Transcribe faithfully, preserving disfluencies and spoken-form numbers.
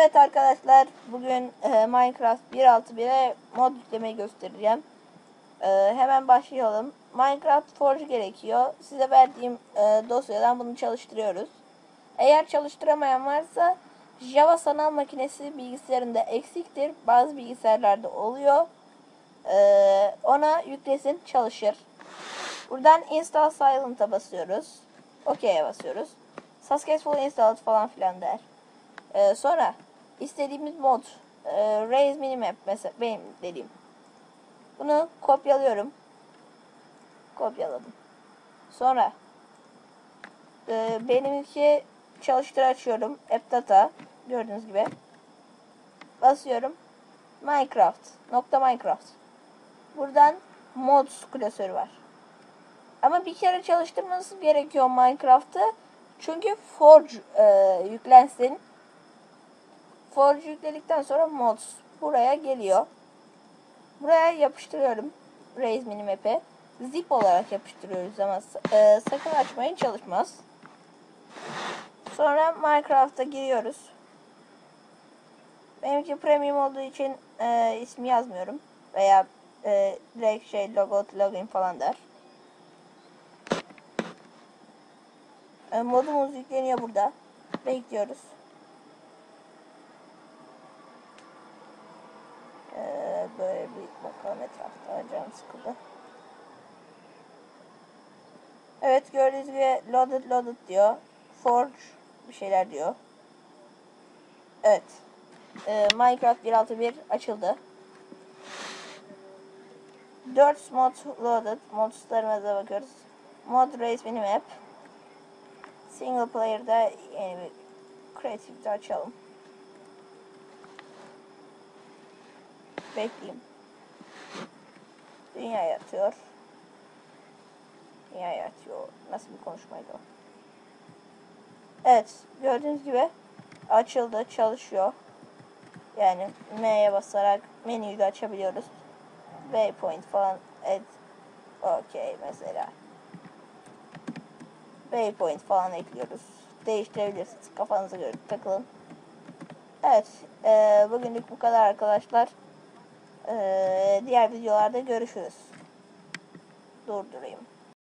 Evet arkadaşlar, bugün e, Minecraft bir nokta altı bir'e mod yüklemeyi göstereceğim. E, hemen başlayalım. Minecraft Forge gerekiyor. Size verdiğim e, dosyadan bunu çalıştırıyoruz. Eğer çalıştıramayan varsa Java sanal makinesi bilgisayarında eksiktir. Bazı bilgisayarlarda oluyor. E, ona yüklesin, çalışır. Buradan Install Silent'a basıyoruz. OK'ye basıyoruz. Successful installed falan filan der. E, sonra istediğimiz mod e, Raise Minimap mesela benim dediğim. Bunu kopyalıyorum. Kopyaladım. Sonra e, benimki çalıştır açıyorum. AppData gördüğünüz gibi. Basıyorum. Minecraft. Nokta Minecraft. Buradan mods klasörü var. Ama bir kere çalıştırmanız gerekiyor Minecraft'ı. Çünkü Forge e, yüklensin. Forge yükledikten sonra mods buraya geliyor. Buraya yapıştırıyorum. Raise Minimap'e. Zip olarak yapıştırıyoruz ama e, sakın açmayın, çalışmaz. Sonra Minecraft'a giriyoruz. Benimki premium olduğu için e, ismi yazmıyorum. Veya e, direkt şey logout login falan der. E, modumuz yükleniyor burada. Bekliyoruz. E, böyle bir bakalım etrafta. Canım sıkıldı. Evet, gördüğünüz gibi loaded loaded diyor. Forge bir şeyler diyor. Evet. Ee, Minecraft bir nokta altı bir açıldı. dört mod loaded. Modlarımıza bakıyoruz. Mod Race Minimap. Single player'da yeni bir Creative'de açalım. Bekleyeyim. Dünya yatıyor. Dünya yatıyor. Nasıl bir konuşmaydı o? Evet. Gördüğünüz gibi açıldı. Çalışıyor. Yani M'ye basarak menüyü de açabiliyoruz. Waypoint falan. Evet. Okey mesela. Waypoint falan ekliyoruz. Değiştirebilirsiniz. Kafanıza göre takılın. Evet. E, bugünlük bu kadar arkadaşlar. E, diğer videolarda görüşürüz. Durdurayım.